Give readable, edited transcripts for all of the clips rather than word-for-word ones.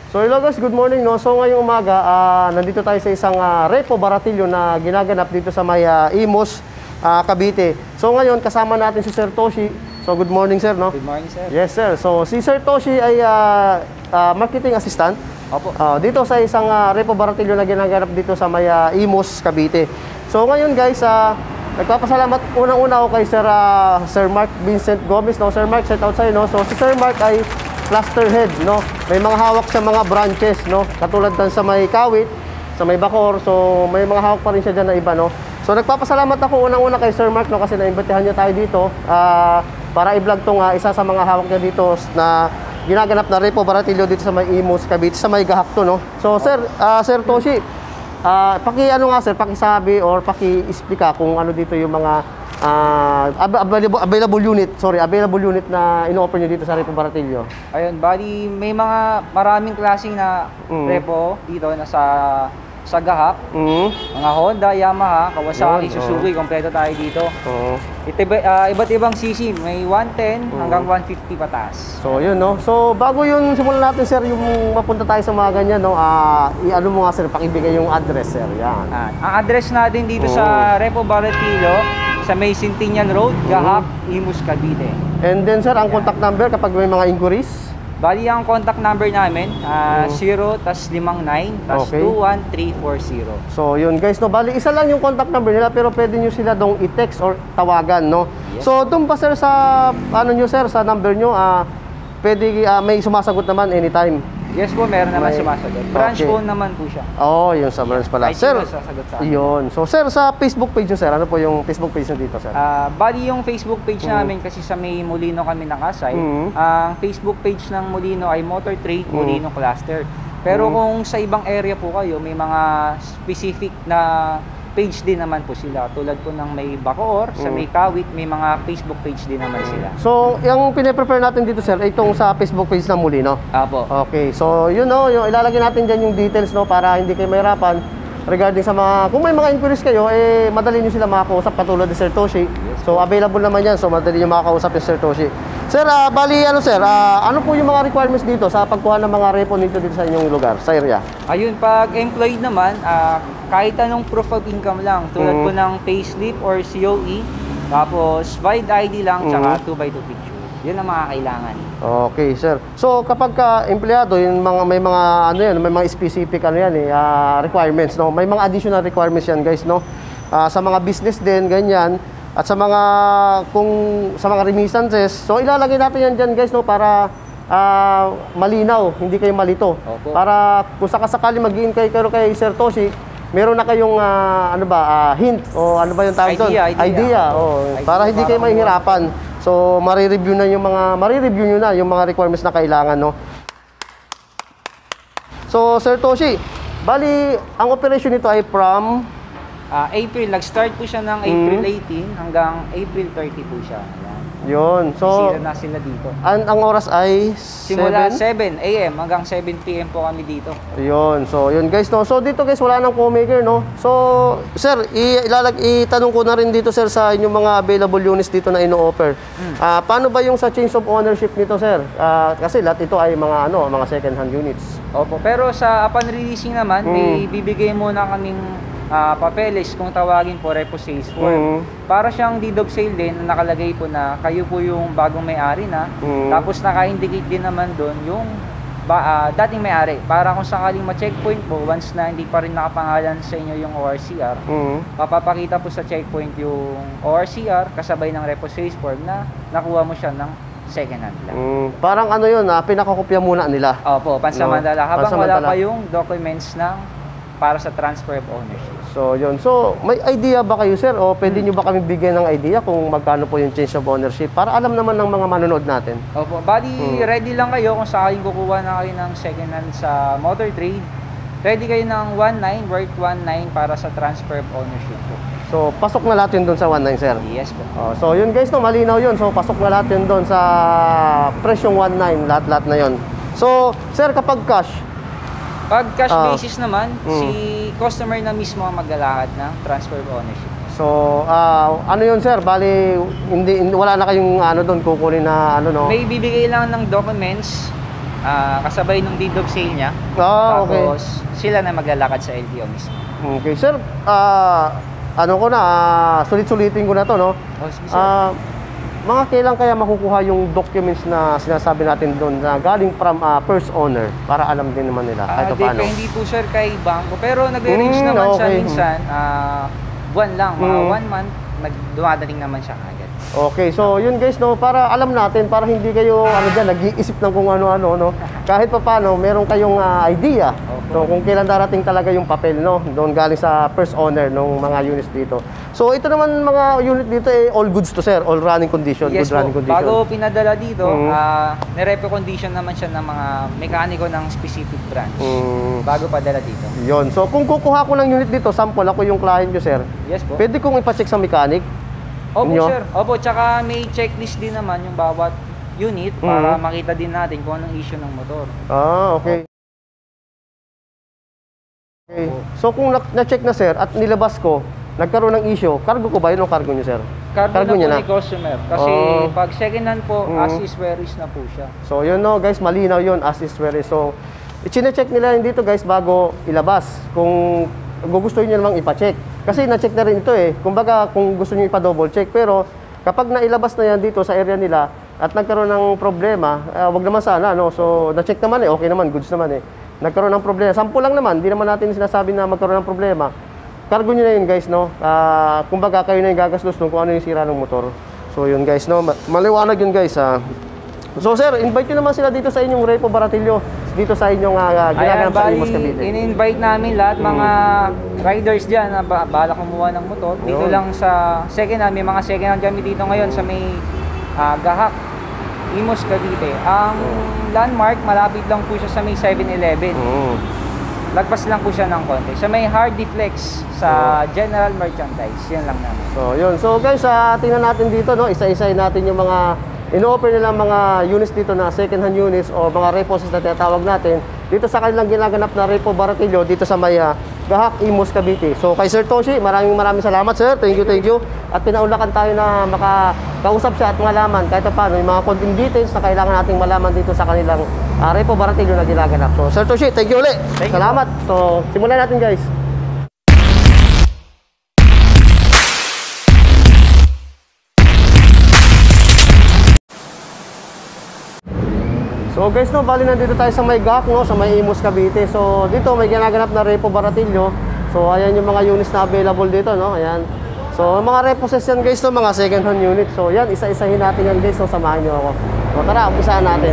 So hello guys, good morning no. So ngayong umaga, nandito tayo sa isang repo baratilyo na ginaganap dito sa may Imus, Cavite. So ngayon kasama natin si Sir Toshi. So good morning sir no. Good morning sir. Yes sir. So si Sir Toshi ay marketing assistant. Opo. Dito sa isang repo baratilyo na ginaganap dito sa may Imus, Cavite. So ngayon guys, nagpapasalamat unang-una ako kay Sir Mark Vincent Gomez no. Sir Mark, shout out sa'yo no. So si Sir Mark ay cluster head no. May mga hawak sa mga branches no. Katulad dan sa may Kawit, sa may Bacoor. So may mga hawak pa rin siya diyan na iba no. So nagpapasalamat ako unang-una kay Sir Mark no kasi naimbitahan niya tayo dito para i-vlog tong isa sa mga hawak niya dito na ginaganap na repo baratilyo dito sa may Imus, Cavite, sa may Gahakto no. So sir, Sir Toshi, pakisabi or paki-explica kung ano dito yung mga available unit na ino-offer nyo dito sa repo baratilyo. Ayun, bali may maraming klaseng na repo dito na sa Gahak. Mga Honda, Yamaha, Kawasaki, Suzuki, kompleto tayo dito. Iba't ibang CC, may 110 hanggang 150 pataas. So yun no. So bago yun simulan natin sir yung mapunta tayo sa mga ganyan no. I-ano mo nga sir, pakibigay yung address sir. Yan. Ang address natin dito sa Repo Baratilyo sa May Centennial Road, Gahak, Imus, Cavite. And then sir, ang contact number kapag may mga inquiries? Bali ang contact number namin 0 tas 59 tas 21340. So yun guys no, bali isa lang yung contact number nila pero pwede nyo sila dong i-text or tawagan no. Yes. So doon pa sir sa ano nyo sir, sa number nyo pwede may sumasagot naman anytime. Yes po, meron naman sumasagot. Branch phone naman po siya. Oh, yung sa branch pala. Sir, yun. So sir, sa Facebook page nyo sir, ano po yung Facebook page nyo dito sir? Bali yung Facebook page namin kasi sa may Molino kami nakasay. Ang Facebook page ng Molino ay Motor Trade Molino Cluster. Pero kung sa ibang area po kayo, may mga specific na page din naman po sila. Tulad po ng may Bacoor, sa may Kawit, may mga Facebook page din naman sila. So, yung pine-prepare natin dito sir, itong sa Facebook page ng Molino. Apo. Okay, so yun no, yung ilalagay natin dyan yung details no para hindi kayo mahirapan regarding sa mga, kung may mga inquiries kayo, madali nyo sila makakausap katulad ni Sir Toshi. Yes, so available naman yan, so madali nyo makakausap yung Sir Toshi. Sir, bali ano sir, ano po yung mga requirements dito sa pagkuha ng mga repo dito sa inyong lugar, sa area? Ayun, pag employed naman, kahit anong proof of income lang, tulad po ng payslip or COE, tapos valid ID lang, tsaka 2x2 picture. Yun ang mga kailangan. Okay, sir. So kapag empleyado, yung may mga ano yan, may mga specific ano yan requirements no. May mga additional requirements yan, guys, no. Sa mga business din ganyan at sa mga sa mga remittances. So ilalagay natin yan diyan, guys, no, para malinaw, hindi kayo malito. Opo. Para kung sakasakali mag-i-inquire kayo kay Sir Toshi, meron na kayong hint o ano ba yung tawag doon? Idea. Para hindi kayo mahihirapan. So marireview nyo na yung mga requirements na kailangan no. So Sir Toshi, bali ang operation nito ay from April, nag-start po siya ng April 18 hanggang April 30 po siya. Ayan. Yun. So sila na sila dito. Ang oras ay simula 7 AM hanggang 7 PM po kami dito. Yun. So yun guys no. So dito guys wala nang co-maker no. So sir, itanong ko na rin dito sir sa inyong mga available units dito na ino-offer. Paano ba yung sa change of ownership nito sir? Kasi lahat ito ay mga mga second hand units. Opo, pero sa upon releasing naman, may bibigay muna kaming papeles kung tawagin po repo sales form. Para siyang deed of sale din na nakalagay po na kayo po yung bagong may-ari na. Tapos naka-indicate din naman doon yung dating may-ari. Para kung sakaling ma-checkpoint po, once na hindi pa rin nakapangalan sa inyo yung ORCR, papapakita po sa checkpoint yung ORCR kasabay ng repo sales form na nakuha mo siya ng second hand lang. Parang ano yun, pinakakopya muna nila. Opo, pansamantala. Habang wala pa yung documents para sa transfer of ownership. So, yun. So, may idea ba kayo, sir? O pwede nyo ba kami bigyan ng idea kung magkano po yung change of ownership? Para alam naman ng mga manonood natin. Opo. Bali, ready lang kayo kung sakaling kukuha na kayo ng second hand sa motor trade. Ready kayo ng 1.9, worth 1.9 para sa transfer of ownership po. So, pasok na lahat yun doon sa 1.9, sir? Yes po. So, yun guys, no, malinaw yun. So, pasok na lahat yun doon sa presyong 1.9, lahat-lahat na yun. So, sir, kapag cash, pag cash basis naman, si customer na mismo ang maglalakad ng transfer of ownership. So, ano yun sir? Bali, wala na kayong doon kukunin na no? May bibigay lang ng documents kasabay nung deed of sale niya. Okay. Tapos sila na maglalakad sa LTO mismo. Okay, sir. Ano ko na, sulit-sulitin ko na to, no? Oh, sige, sir. Mga kailan kaya makukuha yung documents na sinasabi natin doon na galing from first owner para alam din naman nila kahit paano? Depende po sir kay bangko. Pero nag-range naman siya okay. minsan. Buwan lang, mga 1 month, dumadating naman siya agad. Okay, so yun guys, no, para alam natin, para hindi kayo nag-iisip ng kung ano-ano, no. Kahit pa paano, meron kayong idea no, kung kailan darating talaga yung papel, no, doon galing sa first owner ng mga units dito. So ito naman mga unit dito all goods to sir, all running condition, Yes good po, running condition. bago pinadala dito, nire-recondition naman siya ng mga mekaniko ng specific branch. Bago padala dito. Yun, so kung kukuha ko ng unit dito, sample ako yung client nyo sir, Yes po. pwede kong ipacheck sa mechanic? Opo Inyo? sir. Opo, tsaka may checklist din naman yung bawat unit para makita din natin kung anong issue ng motor. Okay. Okay. So kung na-check na sir at nilabas ko, nagkaroon ng issue, cargo ko ba yun o cargo nyo sir? Cargo niya na po ni customer. Kasi pag second hand po, as is where is na po siya. So yun no guys, malinaw yun, as is where is. So i-check nila yun dito guys bago ilabas kung gusto nyo namang ipacheck. Kasi na-check na rin ito kumbaga kung gusto nyo ipa-double check. Pero kapag nailabas na yan dito sa area nila at nagkaroon ng problema, wag naman sana, no? So na-check naman okay naman, goods naman Nagkaroon ng problema, sample lang naman, hindi naman natin sinasabi na magkaroon ng problema. Cargo nyo na yun guys, no? Kumbaga kayo na yung gagastos kung ano yung sira ng motor. So yun guys, no? Maliwanag yun guys, So sir, invite nyo naman sila dito sa inyong Repo Baratillo, dito sa inyong ginaganap sa Imus Cavite. In-invite namin lahat mga riders dyan na bala kumuha ng motor. Dito lang sa second hand, may mga second hand kami dito ngayon sa may Gahak, Imus Cavite. Ang landmark, malapit lang po siya sa may 7-Eleven. Lagpas lang po siya ng konti. Sa may Hardy Flex sa General Merchandise, yan lang naman. So yun. So guys, tingnan natin dito, no? Isa-isahin natin yung mga ino-offer nila mga units dito na second hand units o mga repos na tinatawag natin dito sa kanilang ginaganap na Repo Baratillo dito sa may Gahak, Imus, Cavite. So kay Sir Toshi, maraming salamat sir. Thank you. At pinaulakan tayo na makakausap siya at malaman kahit paano yung mga konting details na kailangan nating malaman dito sa kanilang Repo Baratillo na ginaganap. So Sir Toshi, thank you ulit. Salamat. So simulan natin guys. So guys, no, bali nandito tayo sa may Gahak, no, sa may Imus, Cavite. So dito may ginaganap na Repo Baratillo. So ayan yung mga units na available dito, no. Ayan. So mga reposes yan guys, no, mga second hand unit. So yan, isa-isahin natin yan guys, so samahan niyo ako. So tara, umpisahan natin.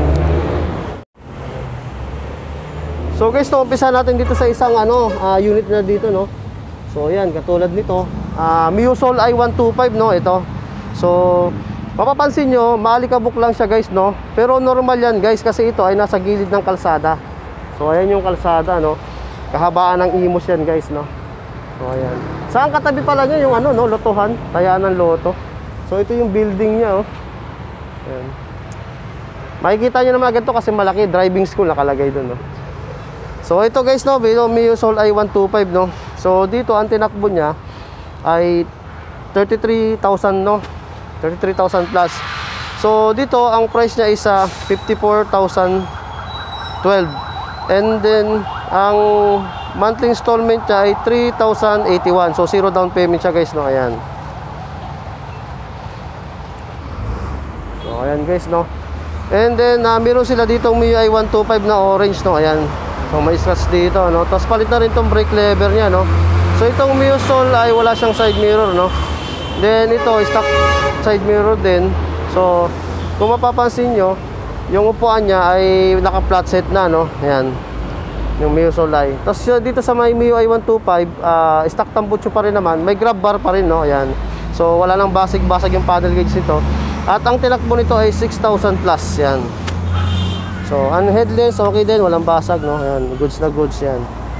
So guys, no, umpisahan natin dito sa isang unit na dito, no. So ayan, katulad nito, Miusol i125, no, ito. So mapapansin nyo, maalikabok lang siya guys, no? Pero normal yan guys kasi ito ay nasa gilid ng kalsada. So ayan yung kalsada, no? Kahabaan ng Imus yan guys, no? So ayan. Saan katabi pala niya yung no, lotohan, tayaan ng loto. So ito yung building niya, oh. Ayan. Makikita nyo naman agad to kasi malaki, driving school nakalagay dun, no? So ito guys, no, Miusol i125, no? So dito ang tinakbo niya ay 33,000, no? 33,000 plus. So dito ang price niya is 54,012. And then ang monthly installment niya ay 3,081. So zero down payment siya guys, no. Ayan. So ayan guys, no. And then meron sila ditong MIUI 125 na orange, no. Ayan. So may scratch dito, no. Tapos palit na rin tong brake lever niya, no. So itong Miusol ay wala siyang side mirror, no. Then ito stock side mirror din. So kung mapapansin nyo, yung upuan niya ay naka flat set na, no. Ayan, yung Miusol ay. Tapos dito sa may MIUI 125, stock tambucho pa rin naman. May grab bar pa rin, no. Ayan. So wala nang basag yung paddle gauge nito. At ang tinakbo nito ay 6,000 plus. Yan. So ang headlens okay din, walang basag, no. Ayan, goods na goods yan.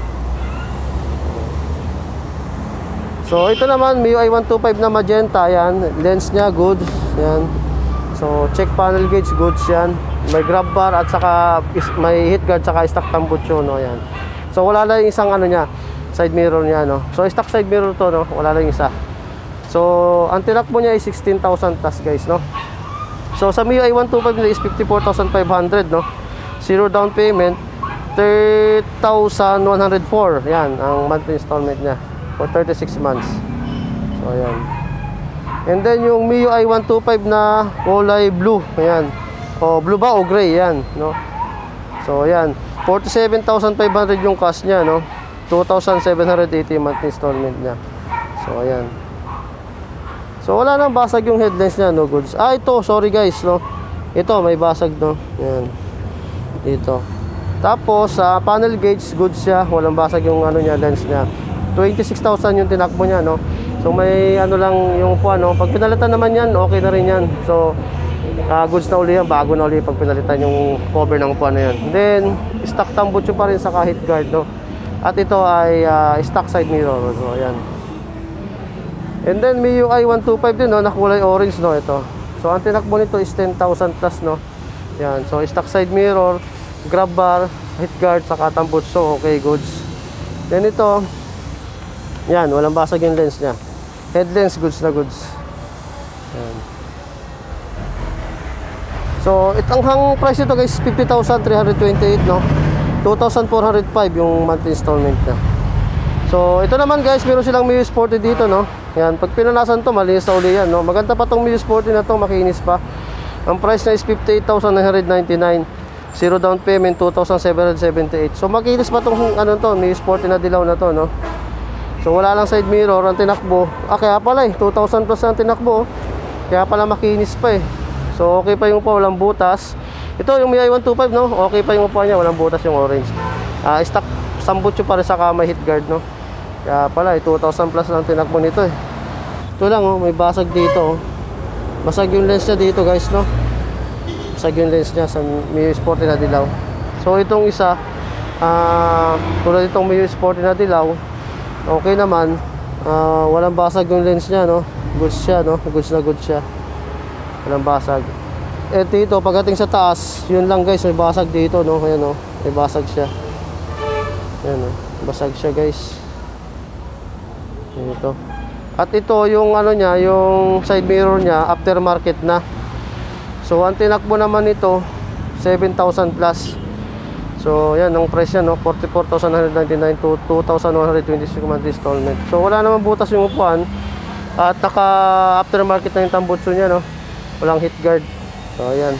So ito naman MIUI 125 na magenta, yan. Lens niya goods, yan. So check panel gauge goods yan. May grab bar at saka may heat guard saka stock tambucho, no, yan. So wala lang yung isang niya, side mirror niya, no. So stock side mirror to, no. Wala lang isa. So ang tinakbo niya ay 16,000 plus guys, no. So sa MIUI 125 is 54,500, no. Zero down payment, 3,104. Yan, ang monthly installment niya for 36 months. So, ayan. And then, yung MIUI 125 na kulay blue. Ayan. O, blue ba o gray? Yan, no? So, ayan. 47,500 yung cost niya, no? 2,780 monthly installment niya. So, ayan. So, wala nang basag yung headlines niya, no? Goods. Ah, ito, sorry guys, no? Ito, may basag, no? Ayan. Dito. Tapos, sa panel gauge, goods siya. Walang basag yung ano niya, lens niya. 26,000 yung tinakbo niya, no? So, may ano lang yung upuan, no? Pag pinalitan naman yan, okay na rin yan. So, goods na uli yan. Bago na uli pag pinalitan yung cover ng upuan na yan. Then, stock tambucho pa rin sa kahit guard, no? At ito ay stock side mirror. So, ayan. And then, MIUI 125 din, no? Na kulay orange, no? Ito. So, ang tinakbo nito is 10,000 plus, no? Yan. So, stock side mirror, grab bar, hit guard, saka tambucho. Okay, goods. Then, ito. Yan. Walang basag yung lens niya. Head lens, goods na goods. Yan. So, ang price nito guys, 50,328, no? 2,405 yung monthly installment niya. So, ito naman guys, meron silang MIUI Sporty dito, no? Yan, pag pinanasan to, malinis na uli yan, no? Maganda pa tong MIUI Sporty na to, makinis pa. Ang price na is 58,999. Zero down payment, 2,778. So, makinis pa tong ano to, MIUI Sporty na dilaw na to, no? So, wala lang side mirror, ang tinakbo. Kaya pala 2,000 plus ang tinakbo. Kaya pala makinis pa eh. So, okay pa yung upo, walang butas. Ito, yung MIUI 125, no? Okay pa yung upo niya, walang butas yung orange. Stock sambutso pa rin sa may hit guard, no? Kaya pala, 2,000 plus lang tinakbo nito eh. Ito lang, oh, may basag dito, oh. Basag yung lens niya dito, guys, no? Basag yung lens niya sa MIUI Sporty na dilaw. So, itong isa, tulad itong MIUI Sporty na dilaw, okay naman. Walang basag yung lens niya, no? Goods siya, no? Goods na goods siya. Walang basag. Dito, pagdating sa taas, yun lang guys, may basag dito, no? Ayan, no? May basag siya. Ayan, no? Basag siya, guys. Ito. At ito, yung ano niya, yung side mirror niya, aftermarket na. So, ang tinakbo naman ito, 7,000 plus. So, yan, ang price niya, no? 44,999 to 2,126 monthly installment. So, wala naman butas yung upuan. At naka-aftermarket na yung tambutso niya, no? Walang hit guard. So, ayan.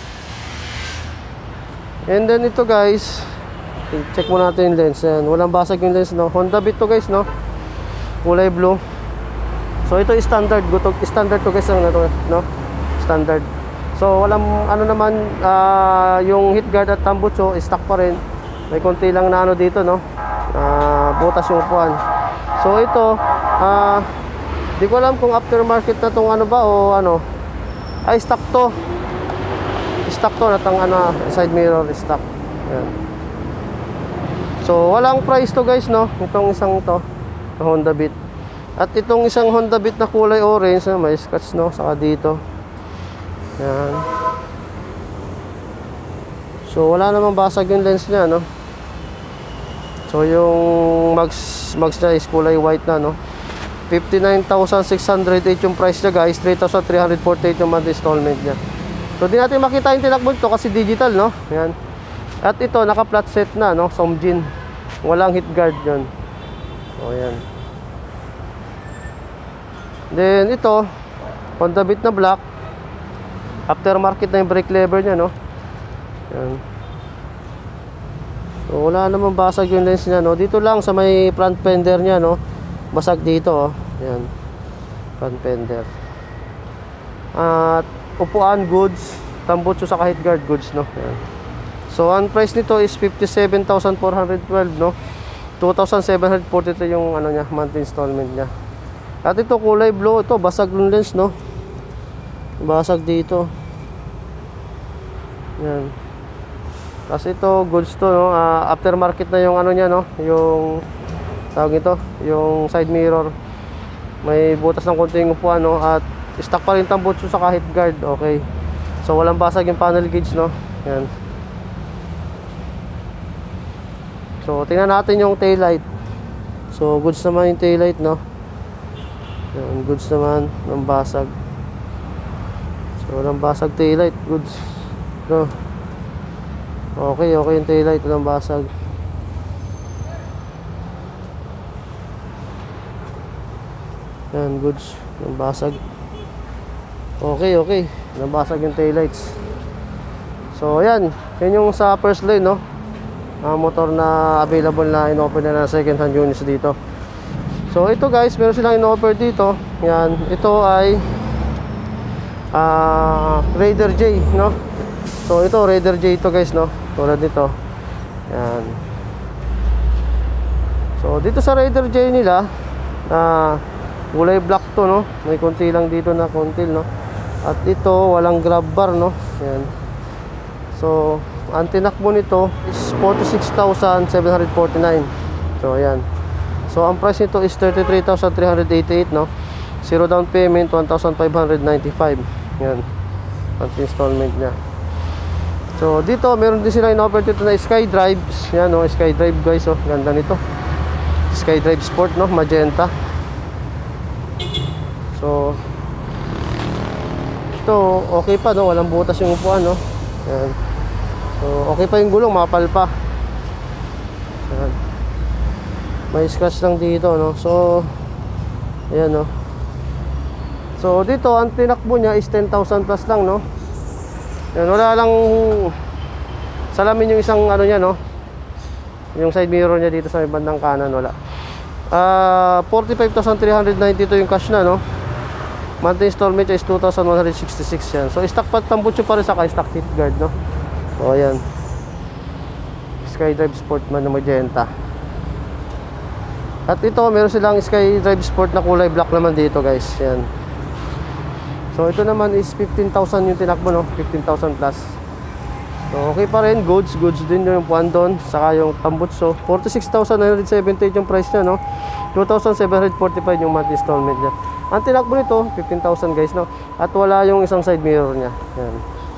And then, ito guys, check mo natin yung lens. Ayan. Walang basag yung lens, no? Honda Beat to guys, no? Kulay blue. So, ito is standard. Standard to guys, no? Standard. So, walang ano naman, yung hit guard at tambutso, stock pa rin. May konti lang na ano dito, no? Butas yung upuan. So, ito, di ko alam kung aftermarket na tong ano ba o ano. Ay, stock to. Stock to, natang ano, side mirror, stock. Ayan. So, walang price to guys, no? Itong isang to, na Honda Beat. At itong isang Honda Beat na kulay orange, may scratch, no? Saka dito. Ayan. So, wala namang basag yung lens niya, no? So, yung mags niya is kulay white na, no? 59,608 yung price niya, guys. 3,348 yung monthly installment niya. So, di natin makita yung tinakbo nito kasi digital, no? Ayan. At ito, naka-flat set na, no? Somjin. Walang hit guard yun. So, ayan. Then, ito, Honda Beat na black. Aftermarket na yung brake lever niya, no? Ayan. So, wala namang basag yung lens niya, no? Dito lang sa may front fender niya, no? Basag dito, oh. Ayan. Front fender. At upuan, goods. Tambutso sa kahit guard, goods, no? Ayan. So, ang price nito is 57,412, no? 2,743 yung ano niya, monthly installment niya. At ito, kulay blue. Ito, basag yung lens, no? Basag dito. Ayan. Tapos ito, goods to, no? Aftermarket na yung ano niya, no? Yung tawag ito, yung side mirror. May butas ng konting upuan, no? At stock pa rin tambutso sa kahit guard. Okay. So, walang basag yung panel gauge, no? Yan. So, tingnan natin yung taillight. So, goods naman yung taillight, no? Yan, goods naman ng basag. So, walang basag taillight. Goods. No? Okay, okay yung taillight, walang basag. Yan, goods. Walang basag. Okay, okay. Walang basag yung taillights. So, yan. Yan yung sa first lane, no? Motor na available na in-offer na second hand units dito. So, ito guys, meron silang in-offer dito. Yan. Ito ay Raider J, no? So, ito, Raider J ito guys, no? Tulad nito. Yan. So, dito sa Raider J nila, kulay black to, no? May konti lang dito na kontil, no? At ito, walang grab bar, no? Yan. So, ang tinakbo nito is 46,749. So, ayan. So, ang price nito is 33,388, no? Zero down payment, 1,595. Yan. Ang installment niya. So, dito, meron din sila in-offer dito na SkyDrive. Yan, no? SkyDrive, guys, oh. Ganda nito. SkyDrive Sport, no? Magenta. So, ito, okay pa, no? Walang butas yung upuan, no? Yan. So, okay pa yung gulong, mapal pa. Yan. May scratch lang dito, no? So, ayan, no? So, dito, ang tinakbo niya is 10,000 plus lang, no? Yan, wala lang salamin yung isang, ano niya, no? Yung side mirror niya dito sa bandang kanan, wala. 45,392 yung cash na, no? Monthly installment is 2,166 yan. So, stock pa tambucho pa rin sa stock seat guard, no? So, ayan. SkyDrive Sportman na magenta. At ito, meron silang SkyDrive Sport na kulay black naman dito, guys. Ayan. So, ito naman is 15,000 yung tinakbo, no? 15,000 plus. So, okay pa rin. Goods din yung puwan doon. Saka yung tambutso. 46,978 yung price niya, no? 2,745 yung monthly installment niya. Ang tinakbo nito, 15,000 guys, no? At wala yung isang side mirror niya. Yan.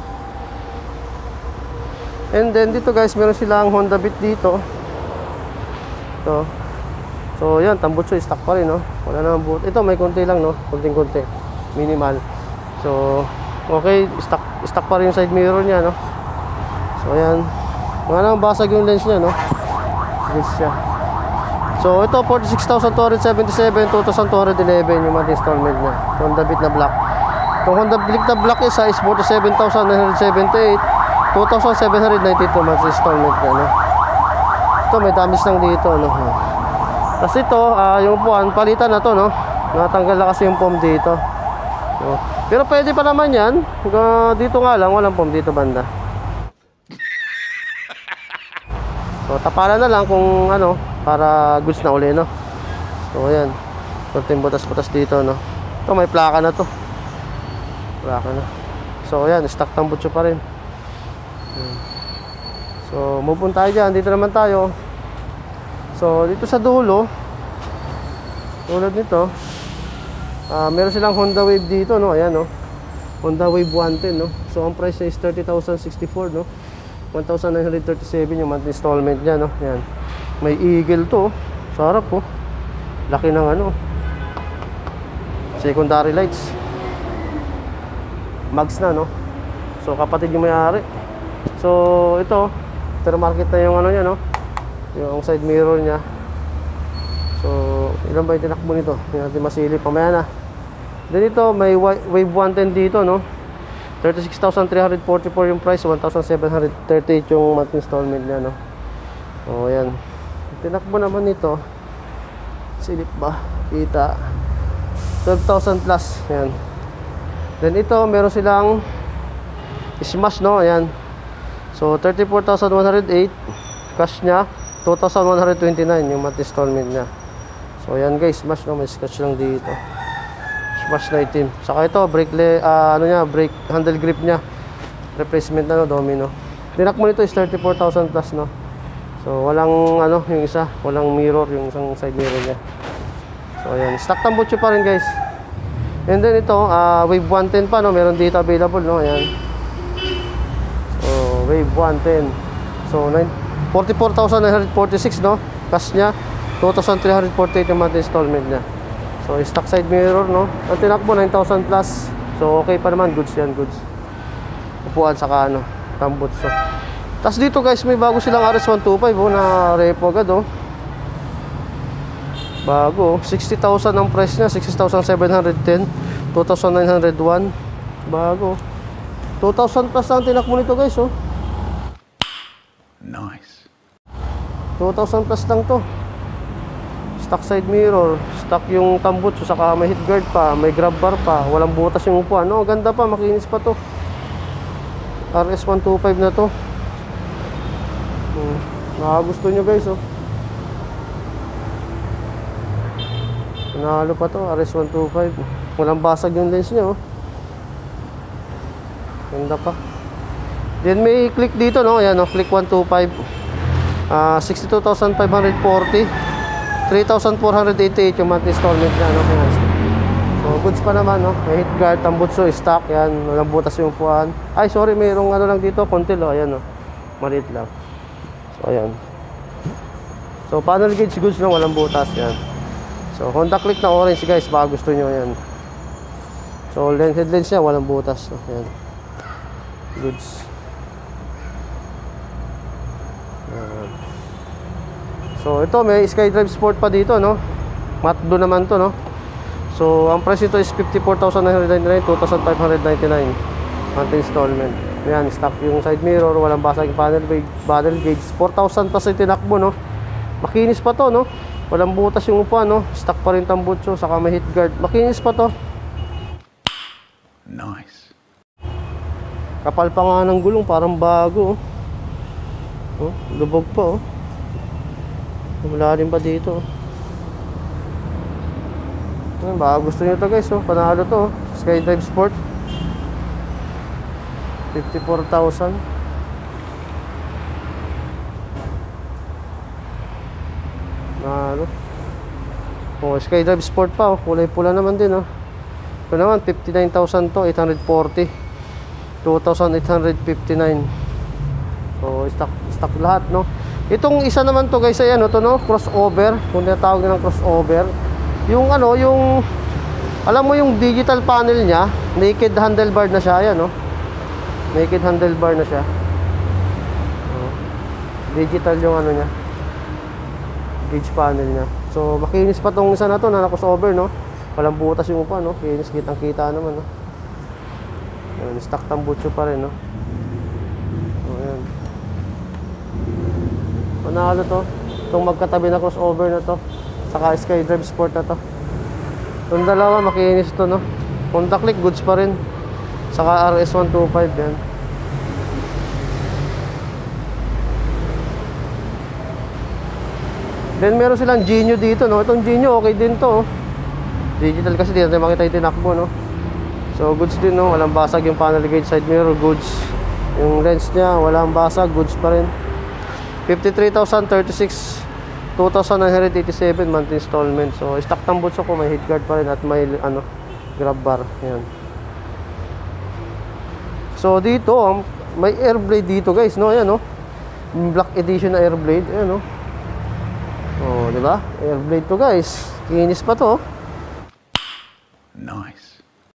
And then dito guys, meron silang Honda Beat dito. Ito. So yan, tambutso stock pa rin, no? Wala naman boot. Ito may konti lang, no? Konting-konti. Minimal. So, okay, stock pa rin yung side mirror niya, no? So yan. Wala naman basag yung lens niya, no? Yes siya. So ito 46,277, 2,211 yung monthly installment niya. Honda Beat na black. Itong Honda Beat na black isa is 47,978, 2,792 monthly installment niya, no? Ito may damage lang dito, no? Tapos ito, yung upuan, palitan na to, no? Natanggal na kasi yung foam dito, no? Pero pwede pa naman yan. Dito nga lang, walang foam dito banda. So tapalan na lang kung ano, para goods na uli, no? So ayan, konting butas-butas dito, no? Ito may plaka na to. Plaka na. So ayan, stock tambutso pa rin. So move on tayo dyan. Dito naman tayo. So dito sa dulo, tulad nito, meron silang Honda Wave dito, no? Ayan, no? Honda Wave 110, no? So ang price niya is 30,064, no? 1,937 yung monthly installment niya, no? Yan. May eagle to, sarap po. Laki ng ano. Secondary lights. Mags na, no? So kapatid yung may-ari. So ito, aftermarket na yung ano niya, no? Yung side mirror niya. So ilan ba yung tinakbo nito? Hindi natin masilip, pamaya na. Then ito, may Wave 110 dito, no? 36,344 yung price, 1,738 yung monthly installment niya, no? O, ayan. Tinakbo naman ito, silip ba? Kita 12,000 plus, ayan. Then ito, meron silang Smash, no? Ayan. So, 34,108 cash nya, 2,129 yung monthly installment niya. So, ayan guys, Smash, no? May scratch lang dito. Smash na itim. Saka ito, brake handle grip niya. Replacement na, no, domino. Tinakbo nito is 34,000 plus, no. So walang ano, yung isa, walang mirror, yung isang side mirror niya. So ayan, stock tambutso pa rin, guys. And then ito, Wave 110 pa, no, meron dito available, no. Ayan. So Wave 110. So 44,946, no. Cash niya 2,348 yung monthly installment niya. So, stock side mirror, no? Ang tinakbo, 9,000 plus. So, okay pa naman. Goods yan, goods. Upuan, saka ano, tambutso. Tapos dito guys, may bago silang RS125 oh, na repo agad oh. Bago, 60,000 ang price niya, 60,710, 2,901. Bago. 2,000 plus ang tinakbo nito guys oh. Nice. 2,000 plus lang to. Stock side mirror, stock yung tambutso, saka may heat guard pa, may grab bar pa, walang butas yung upuan. No, ganda pa, makinis pa to. RS125 na to. Nakagusto nyo guys oh. Nanalo pa to, RS125. Walang basag yung lens niya oh. Ganda pa. Then may click dito no, ayan oh, click 125. 62,540, 3,488 yung monthly installment niya no. So goods pa naman no. May heat guard, tambutso, stock yan, walang butas yung upuan. Ay sorry, mayroong ano lang dito, konti oh, ayan oh. Maliit lang. So ayan. So panel gauge goods lang, walang butas yan. So Honda Click na orange guys, baka gusto nyo yan. So headlens niya, walang butas so, ayan. Goods. Ayan. So ito may SkyDrive Sport pa dito no. Matdo naman to no. So ang price nito is 54,999, 2,599 monthly installment. Ayan, stock yung side mirror, walang basag yung panel gauge, 4,000 pa sa tinakbo no. Makinis pa to no. Walang butas yung upuan no. Stock pa rin tambutso, saka may heat guard. Makinis pa to. Nice. Kapal pa nga ng gulong, parang bago oh. Oh, lubog pa oh. Wala rin pa dito oh. Ayan, baka gusto nyo to guys oh. Panalo to oh. SkyDrive Sport 54,000. Ano? Oh, SkyDrive Sport pa oh. Kulay pula naman din oh. Ito naman 59,000 to, 840, 2,859. So stock lahat no. Itong isa naman to guys ay ano to no, crossover, kung tinatawag nilang crossover. Yung ano, yung alam mo yung digital panel niya, naked handlebar na siya yan no. Naked handlebar na siya. Oh, digital yung ano niya, gauge panel niya. So makinis pa tong isa na to na crossover no. Walang butas yung upa no. Kinis, kitang-kita naman no. Ayan, stock tambutso pa rin no. Oh, ayan. Panalo to. Itong magkatabi na crossover na to, saka SkyDrive Sport na to. Itong dalawa makinis to no. Honda Click goods pa rin, saka RS125 yan. Then meron silang Genio dito no. Itong Genio okay din to oh. Digital kasi di natin makita yung tinakbo no. So goods din no, walang basag yung panel gauge, side mirror goods. Yung lens niya walang basag, goods pa rin. 53,036, 2,987 monthly installment. So stock tambutso ko, may heat guard pa rin at may ano, grab bar. Yan. So dito may air blade dito guys no. Ayan no, black edition na air blade. Ayan no. Oh, di ba? Air blade to guys. Kinis pa to. Nice.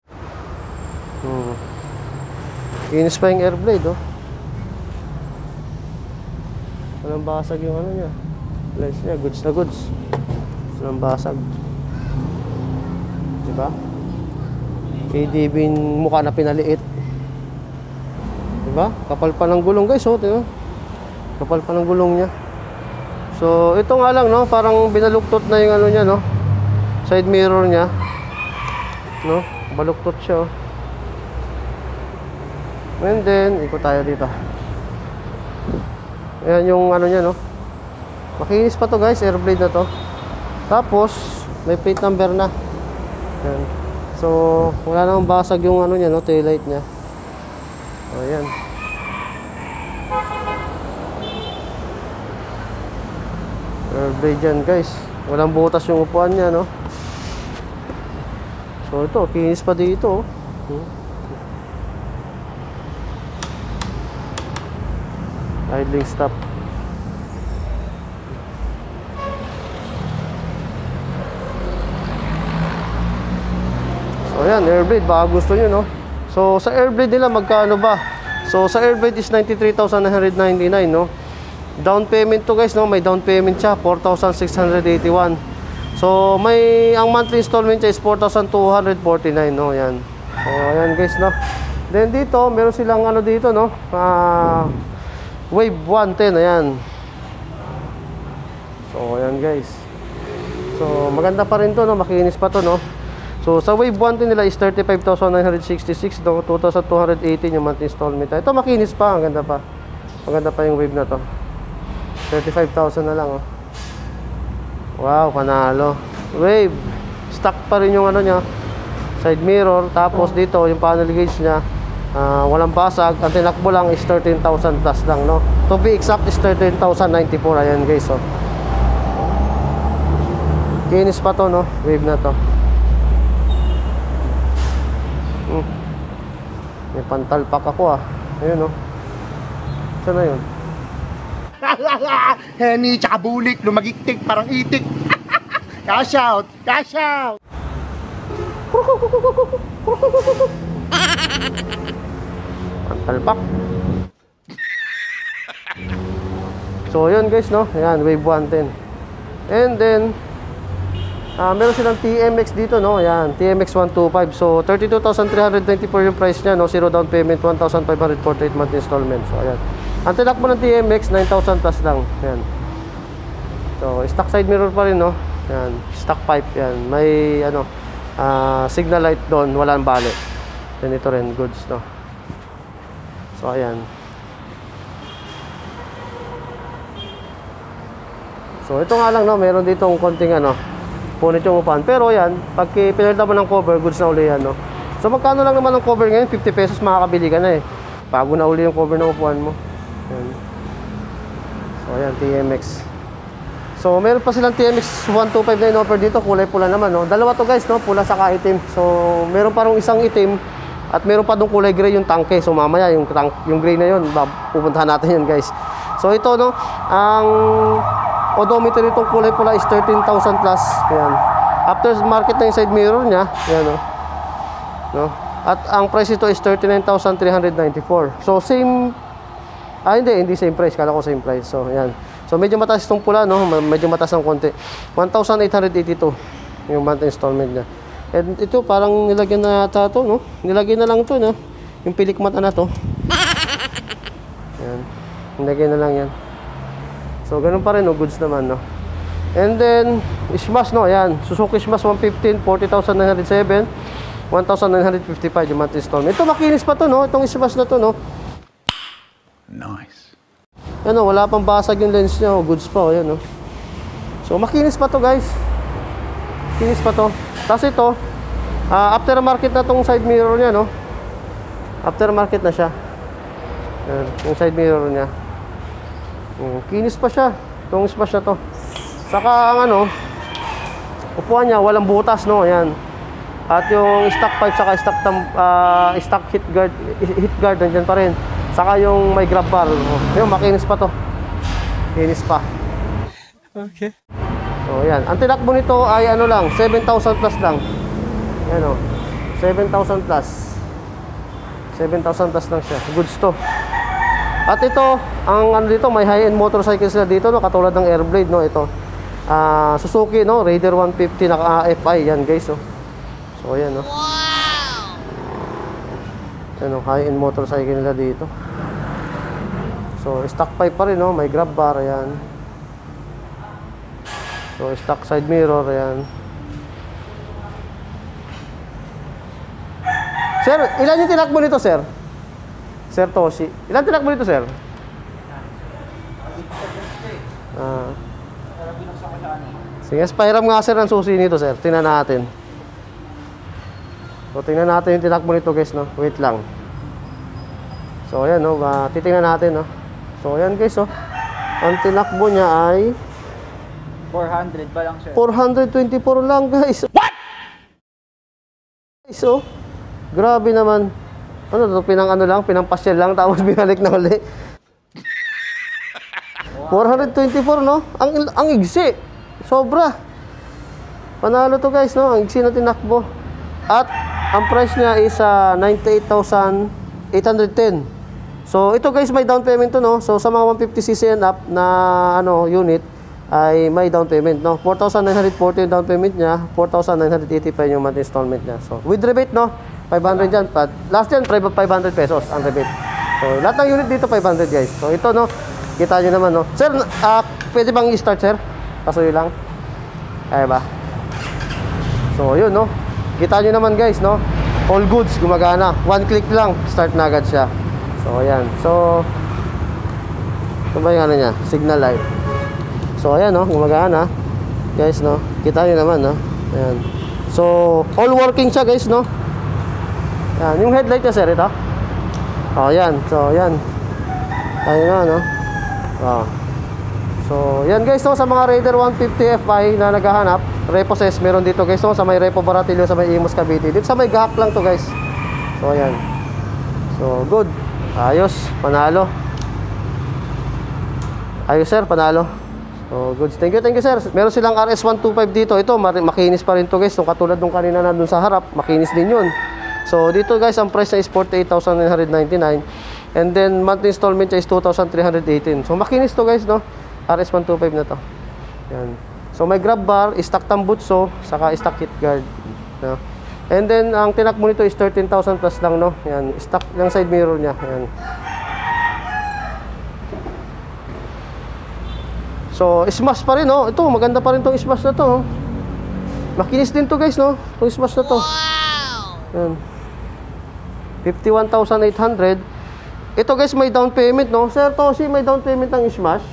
Kinis pa yung air blade oh. Walang basag yung ano niya, lens niya, goods na goods. Walang basag. Diba? KDB yung mukha na pinaliit. Diba? Kapal pa ng gulong guys oh, diba? Kapal pa ng gulong niya. So ito nga lang no, parang binaluktot na yung ano niya no, side mirror niya no, baluktot siya oh. And then ikot tayo dito. Ayan yung ano niya no. Makinis pa to guys, air blade na to. Tapos may plate number na. Ayan. So wala namang basag yung ano niya no, taillight niya. Ayan. Air blade yan guys. Walang butas yung upuan niya no. So ito, kinis pa dito oh. Idling stop. So ayan, air blade, baka gusto nyo no. So sa air blade nila magkano ba? So sa Airbite is 93,999, no? Down payment to guys, no? May down payment siya, 4,681. So ang monthly installment niya is 4,249, no? Yan. So ayan guys, no? Then dito, meron silang ano dito, no? Wave 110, ayan. So ayan guys. So maganda pa rin to, no? Makinis pa to, no? So sa Wave 110 nila is 35,966, no? 2,218 yung monthly installment. Ito makinis pa, ang ganda pa. Maganda pa yung Wave na to. 35,000 na lang, oh. Wow, panalo. Wave. Stock pa rin yung ano niya, side mirror. Tapos dito, yung panel gauge niya, walang basag. Ang tinakbo lang is 13,000 plus lang, no? To be exact is 13,094. Ayan guys, oh. Kinis pa to, no? Wave na to. May pantalpak ako, ah. Ayun, oh. Saan na yun? Henny, tsaka bulik, lumagiktik, parang itik. Cash out! Cash out! Pantalpak. So, yun guys, no? Ayan, Wave 110. And then, meron silang TMX dito, no? Ayan, TMX 125. So, 32,324 yung price niya, no? Zero down payment, 1,548 month installment. So, ayan. Ang tinakbo ng TMX, 9,000 plus lang. Ayan. So, stock side mirror pa rin, no? Ayan, stock pipe, yan. May, ano, signal light doon, walang bali. Then, ito rin, goods, no? So, ayan. So, ito nga lang, no? Meron ditong konting, ano, punit yung upuan. Pero, yan, pag pinalitan mo ng cover, goods na uli yan, no? So, magkano lang naman ang cover ngayon? 50 pesos makakabili ka na, eh. Bago na uli yung cover ng upuan mo. Ayan. So, ayan, TMX. So, meron pa silang TMX 125 na in-offer dito. Kulay pula naman, no? Dalawa to guys, no? Pula saka itim. So, meron pa rin isang itim. At meron pa doon kulay gray yung tangke. So, mamaya, yung gray na yun, pupuntahan natin yun, guys. So, ito, no? Ang odometer itong kulay pula is 13,000 plus. Ayan. After market na yung side mirror niya. Ayan, no? No? At ang price ito is 39,394. So, same... hindi same price. Kala ko same price. So, ayan. So, medyo mataas itong pula, no? Medyo mataas ng konti. 1,882 yung monthly installment niya. And ito, parang nilagyan na yata ito, no? Nilagyan na lang ito, no? Yung pilik mata na to. Ayan. Nilagyan na lang yan. So, ganun pa rin, no? Goods naman, no? And then, Smash, no? Ayan. Suzuki Smash 115, 40,907. 1,955 yung monthly installment. Ito, makinis pa to, no? Itong Smash na to, no? Nice. Ano, wala pang basag yung lens niya, goods pa, ayan, no? So, makinis pa to, guys. Kinis pa to. Tapos ito, aftermarket na tong side mirror niya, no? Aftermarket na siya. Ayan, yung side mirror niya. Kinis pa siya. Itong Smash na to. Saka, ang ano, upuan niya, walang butas, no? Ayan. At yung stock pipe, saka stock heat guard, nandiyan pa rin. Saka yung may grab bar. Yung makinis pa to. Kinis pa. Okay. So, yan. Ang tinakbo nito ay ano lang, 7,000 plus lang. Yan, o. 7,000 plus. 7,000 plus lang siya. Goods to. At ito, ang ano dito, may high-end motorcycle sila dito, no? Katulad ng Airblade, no? Ito. Suzuki, no? Raider 150 na FI. Yan, guys, oh. So, ayan, no? Wow! Yan, high-end motorcycle nila dito. So, stock pipe pa rin, no? May grab bar, ayan. So, stock side mirror, ayan. Sir, ilan yung tinakbo nito, sir? Sir Toshi. Ilan tinakbo nito, sir? Sige, pahiram nga, sir, ang susi nito, sir. Tingnan natin. So, tingnan natin yung tinakbo nito, guys, no? Wait lang. So, ayan, no? Titingnan natin, no? So, ayan, guys, oh. Ang tinakbo niya ay 400 ba lang, sir? 424 lang, guys. What? Guys, oh. Grabe naman. Ano to? Pinampasyal lang, tapos binalik na uli. 424, no? Ang igsi. Sobra. Panalo to, guys, no? Ang igsi na tinakbo. At ang price niya is 98,810. So ito guys, may down payment to, no? So sa mga 150cc and up na unit ay may down payment, no? 4,940 yung down payment niya, 4,980 pa yung monthly installment niya. So with rebate, no? 500 yan. Last yan, 500 pesos ang rebate. So lahat ng unit dito 500 guys. So ito, no? Kita nyo naman, no? Sir, pwede bang i-start, sir? Pasuyo lang. Kaya ba? So yun, no? Kita nyo naman guys, no? All goods, gumagana. One click lang, start na agad siya. So ayan. So ito ba yung niya? Signal light. So ayan, no? Gumagana. Guys, no? Kita nyo naman, no? Ayan. So all working siya guys, no? Ayan. Yung headlight niya, sir, ito. Oh, ayan. So ayan. Ayun na, no? Oh. So yan guys, no? Sa mga Raider 150 Fi na naghahanap, repossess, meron dito guys, no? Sa may Repo Baratillo, sa may Imus Cavite. Dito sa may gahak lang to guys. So ayan. So good. Ayos, panalo. Ayos sir, panalo. So good. Thank you sir. Meron silang RS125 dito. Ito, makinis pa rin to guys. So katulad nung kanina na dun sa harap, makinis din yun. So dito guys, ang price niya is 48,999. And then monthly installment niya is 2,318. So makinis to guys, no? RS125 na to. Yan. So may grab bar, stock tambutso, saka stock hit guard, no? And then ang tinakbo nito is 13,000 plus lang, no? Yan, stock yung side mirror niya. Yan. So smash pa rin, no? Ito, maganda pa rin tong smash na to, no? Makinis din to guys, no? Tong smash na to. Yan. 51,800. Ito guys, may down payment, no? Sir Toshi, may down payment ang smash?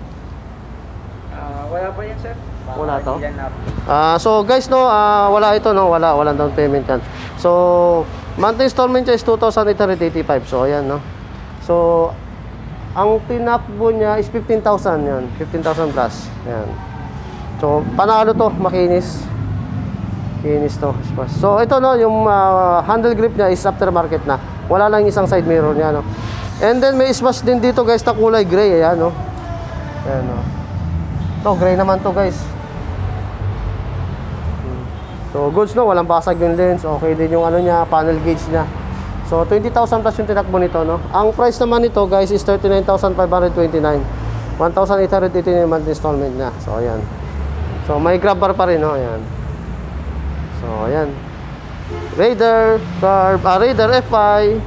Wala pa yan, sir. Wala to? Ilan na po. So guys, no, wala ito, no, walang down payment yan. So monthly installment niya is 2,885. So ayan, no. So ang tinakbo niya is 15,000 yan, 15,000 plus. Yan. So panalo to, makinis. Kinis to. So ito, no, yung handle grip niya is aftermarket na. Wala lang isang side mirror niya, no. And then may smash din dito guys na kulay gray, ayan, no. Ayan, no. To, gray naman to guys. So goods, no, walang basag yung lens. Okay din yung ano niya, panel gauge niya. So 20,000 plus yung tinakbo nito, no. Ang price naman nito guys is 39,529. 1,889 yung monthly installment niya. So ayan. So may grab bar pa rin, no. Ayan. So ayan. Raider FI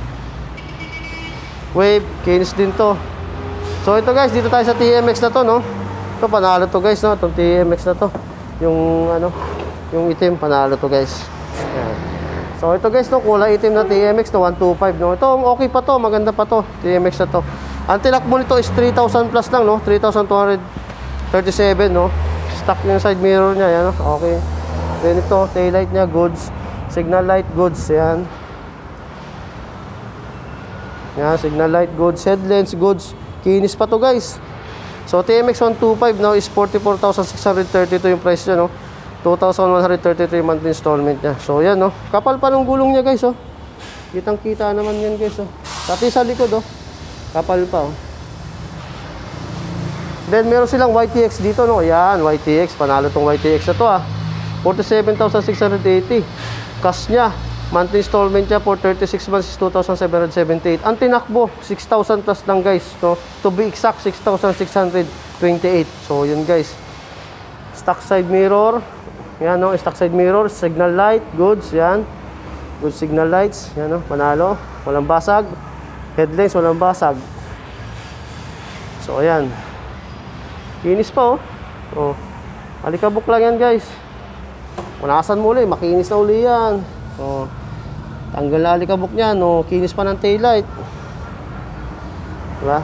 Wave, kinis din to. So ito guys, dito tayo sa TMX na to, no. Ito panalo to guys, no. Itong TMX na to. Yung ano, yung itim, panalo to guys. Ayan. So ito guys, no, kulay itim na TMX to 125, no. Ito okay pa to, maganda pa to, TMX na to. Ang tinakbo nito is 3,000 plus lang, no. 3,237, no. Stock yung side mirror niya, yan, no. Okay. Then ito, tail light niya, goods. Signal light, goods, yan. Yan, signal light, goods. Headlamps, goods. Kinis pa to guys. So TMX 125 now is 44,632 yung price niya, no. 2,133 monthly installment niya. So yan, no. Kapal pa ng gulong niya guys, oh. Kitang-kita naman yan guys, oh. Pati sa likod, oh. Kapal pa, oh. Then meron silang YTX dito, no. Yan, YTX, panalo tong YTX na to, ah. 47,680. Cash niya, monthly installment niya for 36 months is 2,778. Ang tinakbo, 6,000 plus lang guys, no? To be exact, 6,628. So yun guys. Stock side mirror. Yan, no? Stock side mirror, signal light, goods, yan. Good signal lights, yan, no? Panalo, walang basag. Headlamps, walang basag. So ayan. Kinis pa, oh. Oh. Alikabok lang yan guys. Punasan mo ulit, makinis na uli yan. Oh. Tanggal na alikabok niya, no. Kinis pa ng taillight. Diba?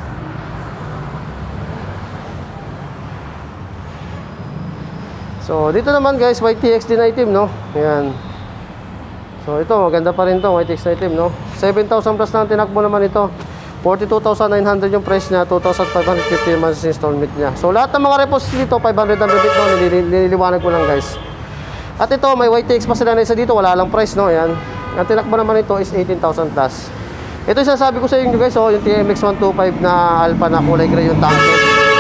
So dito naman guys, YTX din na itim, no. Ayan. So ito, maganda pa rin to, YTX na itim, no. 7,000 plus na ang tinakbo naman ito. 42,900 yung price niya, 2,550 months installment niya. So lahat ng mga repos dito, 500 ang rebate, no. Nililiwanag ko lang guys. At ito, may YTX pa sila na isa dito, wala lang price, no. Ayan. Ang tinakbo naman ito is 18,000 plus. Ito yung sasabi ko sa inyo guys, oh, yung TMX 125 na Alpha na kulay gray yung tanke.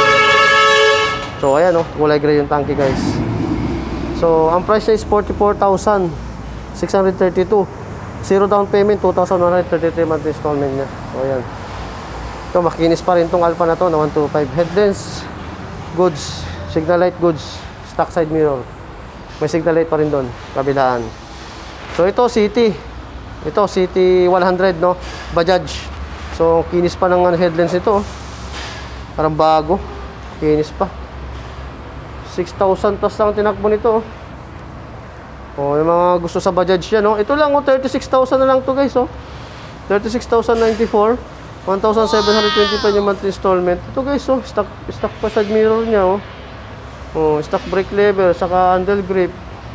So ayan, oh, kulay gray yung tanke guys. So ang price niya is 44,632. Zero down payment, 2,133 monthly installment niya. So ayan. Ito, makinis pa rin tong Alpha na to na 125. Headlamps, goods. Signal light goods. Stock side mirror. May signal light pa rin doon, kabilaan. So ito, City. Ito, City 100, no? Bajaj. So, kinis pa ng headlamps ito. Parang bago. Kinis pa. 6,000 plus lang tinakbo nito. Oh, yung mga gusto sa Bajaj yan, no? Ito lang, 36,000 na lang to, guys, oh. 36,094. 1,725 yung monthly installment. Ito, guys, oh. Stock pa side mirror niya, oh. Oh, stock brake lever, saka handle grip.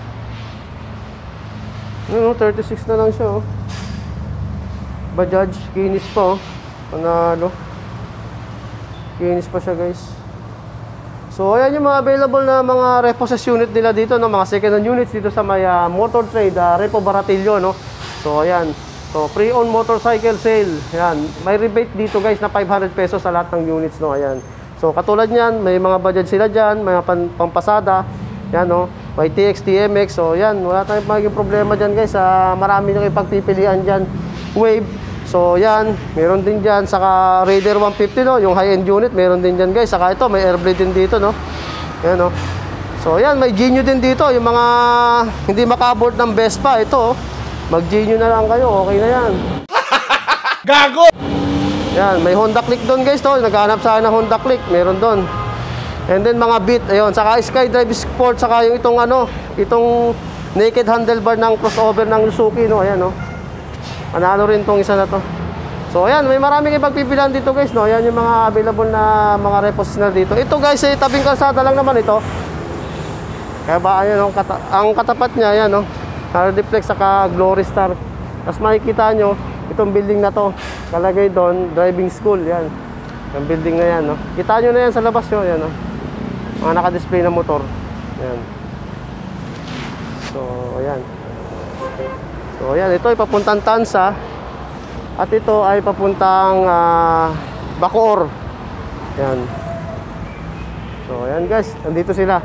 Yun, 36 na lang siya, oh. Bajaj, kinis pa, oh. Panalo. Kinis pa siya, guys. So, ayan yung mga available na mga repossess unit nila dito, no? Mga second-hand units dito sa may Motor Trade, Repo Baratillo, no? So, ayan. So, pre-owned motorcycle sale. Ayan. May rebate dito, guys, na 500 pesos sa lahat ng units, no? Ayan. So, katulad niyan, may mga Bajaj sila dyan, may pampasada. Yan, no? May TX, TMX. So, yan. Wala tayong magiging problema dyan, guys. Marami nyo kayo pagpipilian dyan. Wave. So, yan. Meron din dyan. Saka Raider 150, no? Yung high-end unit, meron din dyan, guys. Saka ito, may airblade din dito, no? Yan, no? So, yan. May Genio din dito. Yung mga hindi maka-abort ng Vespa, ito, oh. Mag-Genio na lang kayo. Okay na yan. Gago! Yan. May Honda Click doon, guys, to. Naghahanap sa ng Honda Click. Meron doon. And then mga Beat, ayun, saka SkyDrive Sport, saka yung itong itong naked handlebar ng crossover ng Suzuki, no, ayan, no. Panalo rin tong isa na to. So ayan, may marami kayong pagpipilian dito, guys, no. Ayan yung mga available na mga repossess na dito. Ito, guys, ay tabing kalsada lang naman ito. Kaya ba, ayan, ang katapat niya, ayan, no. Reflex saka Glory Star. Tapos makikita nyo, itong building na to, kalagay doon, driving school, yan. Yung building na yan, no. Kita nyo na yan sa labas nyo, yan, no. Mga naka-display na motor. Ayan. So, ayan. So, ayan. Ito ay papuntang Tansa. At ito ay papuntang Bacoor. Ayan. So, ayan, guys. Nandito sila.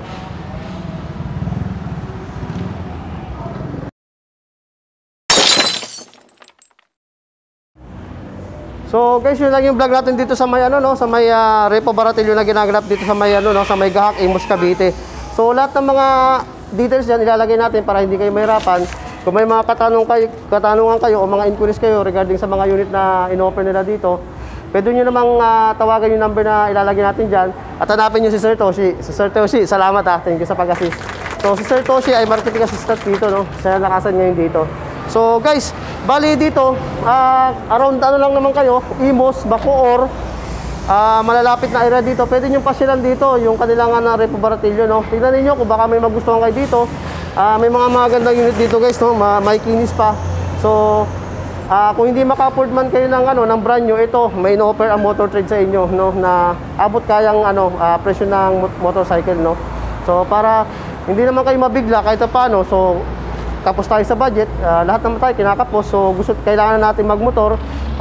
So guys, yun lang yung vlog natin dito sa may sa may Repo Baratillo na ginaganap dito sa may sa may Gahak, Imus, Cavite. So lahat ng mga details diyan ilalagay natin para hindi kayo mahirapan. Kung may mga katanungan kayo o mga inquiries kayo regarding sa mga unit na in-offer nila dito, pwede nyo namang tawagan yung number na ilalagay natin diyan at hanapin nyo si Sir Toshi. Si Sir Toshi, salamat thank you sa pag-assist. So si Sir Toshi ay marketing assistant dito, no. Siya nakasan ngayon dito. So guys, bali dito, around lang naman kayo, Imus, Bacoor, malalapit na area dito. Pwede nyo pasyalan dito, yung kanilang Repo Baratillo, no. Tingnan niyo kung baka may magustuhan kayo dito. May mga magandang unit dito, guys, no. May kinis pa. So, kung hindi maka-afford man kayo ng brand nyo, ito, may in-offer ang Motor Trade sa inyo, no, na abot kayang presyo ng motorcycle, no. So, para hindi naman kayo mabigla kahit paano, so kapos tayo sa budget, lahat naman tayo kinakapos. So kailangan na natin magmotor.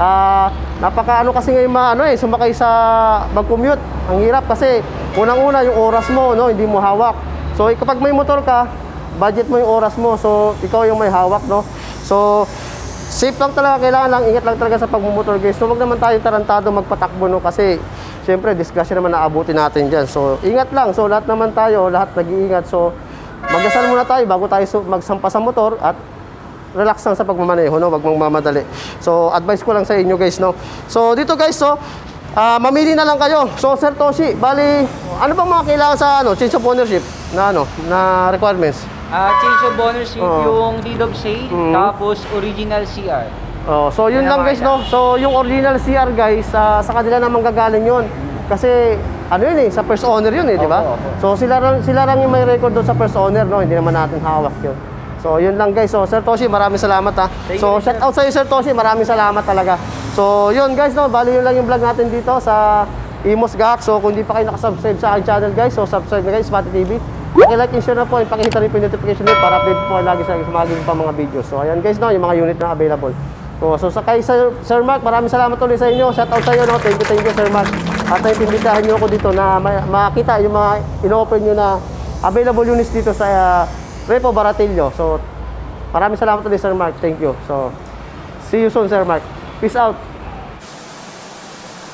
Napaka kasi ngayon sumakay sa mag-commute. Ang hirap kasi unang-una yung oras mo, no, hindi mo hawak. So kapag may motor ka, budget mo yung oras mo. So ikaw yung may hawak, no. So safe lang talaga, kailangan lang ingat lang talaga sa pagmumotor, guys. So wag naman tayo tarantado magpatakbo, no, kasi syempre disgrasya naman naabutin natin diyan. So ingat lang. So lahat naman tayo, lahat nag-iingat. So magdasal muna tayo bago tayo magsampa sa motor at relax lang sa pagmamaneho, no? Wag mong mamadali. So, advice ko lang sa inyo, guys, no? So, dito, guys, so, mamili na lang kayo. So, Sir Toshi, bali, ano bang mga kailangan sa change of ownership na requirements? Change of ownership, yung deed of sale, tapos original CR. So, yun lang, guys, no? So, yung original CR, guys, sa kanila naman gagaling yun. Kasi yun sa first owner yun di ba? So sila lang yung may record doon sa first owner, no? Hindi naman natin hawak yun. So yun lang, guys. So Sir Toshi, maraming salamat ha. So shout out sa iyo, Sir Toshi, maraming salamat talaga. So yun, guys, no, bali yun lang yung vlog natin dito sa Imus, Gahak. So kung hindi pa kayo nakasubscribe sa aking channel, guys, so subscribe na, guys, Spati TV. Paki-like and share na po, pakihita rin po yung notification bell para update po lagi sa mga videos. So ayan, guys, no, yung mga unit na available. So kay Sir Mark, maraming salamat ulit sa inyo. Shout out sa iyo, no. Thank you, Sir Mark. At naiimbitahan niyo ako dito na makita yung mga in-offer niyo na available units dito sa Repo Baratillo. So maraming salamat ulit, Sir Mark. Thank you. So see you soon, Sir Mark. Peace out.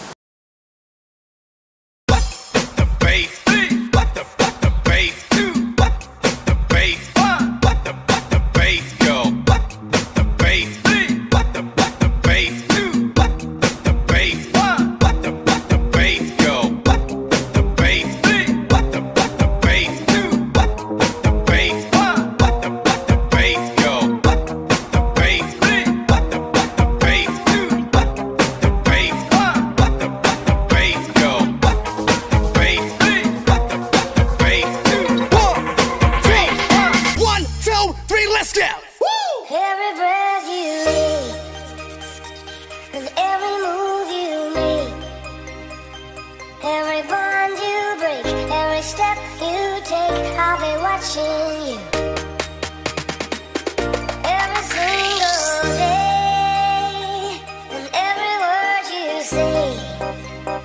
say